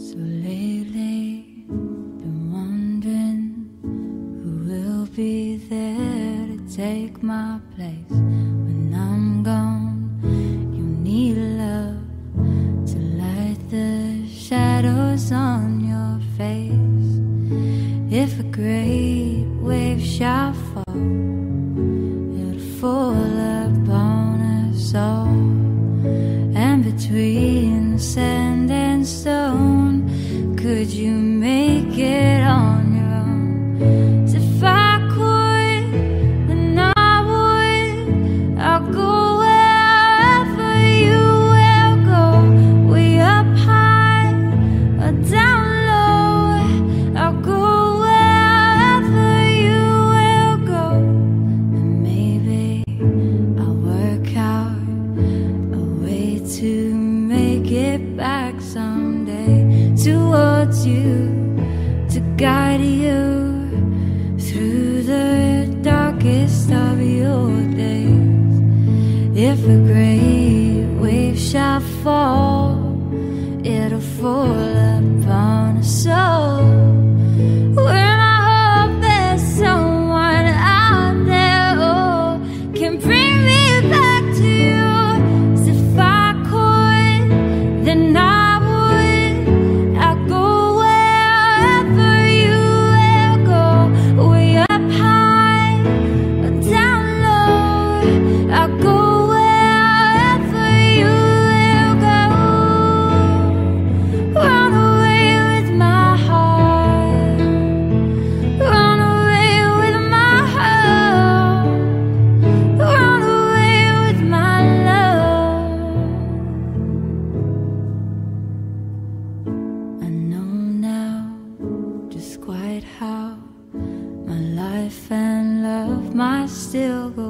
So lately, been wondering who will be there to take my place when I'm gone. You need love to light the shadows on your face. If a great wave shall fall, it'll fall upon us all. And between the sand and stone, could you make it on your own? 'Cause if I could, then I would. I'll go wherever you will go, way up high or down low. I'll go wherever you will go, and maybe I'll work out a way to make it back someday towards you, to guide you through the darkest of your days. If a great wave shall fall, it'll fall upon us all. When I hope there's someone out there who can bring me back to you. 'Cause if I could, then I would. I'll go wherever you will go, way up high or down low. I'll go wherever you will go. Run away with my heart, run away with my heart, run away with my love. I know now just quite how my life and love might still go